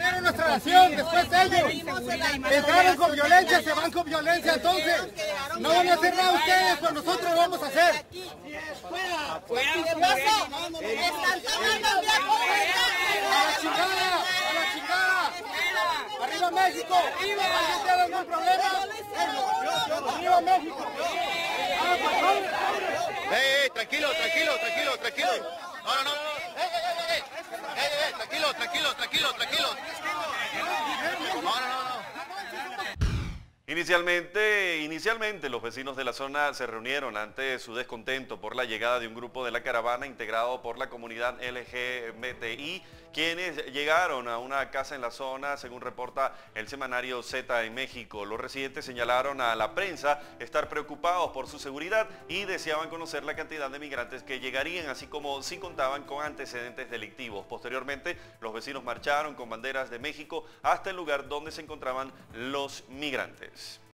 Primero nuestra nación, después ellos. Entraron con violencia, se van con violencia, entonces no van a hacer nada ustedes, pues nosotros lo vamos a hacer. ¿Qué pasó? Están tomando vía pública. ¡A la chingada! ¡A la chingada! ¡Arriba México! ¿Alguien tiene algún problema? ¡Arriba México! Tranquilo. No. Tranquilo. No. Inicialmente los vecinos de la zona se reunieron ante su descontento por la llegada de un grupo de la caravana integrado por la comunidad LGBTI, quienes llegaron a una casa en la zona, según reporta el semanario Z en México. Los residentes señalaron a la prensa estar preocupados por su seguridad y deseaban conocer la cantidad de migrantes que llegarían, así como si contaban con antecedentes delictivos. Posteriormente, los vecinos marcharon con banderas de México hasta el lugar donde se encontraban los migrantes.